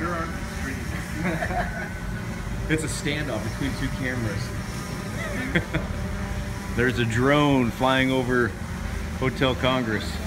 There aren't streams. It's a standoff between two cameras. There's a drone flying over Hotel Congress.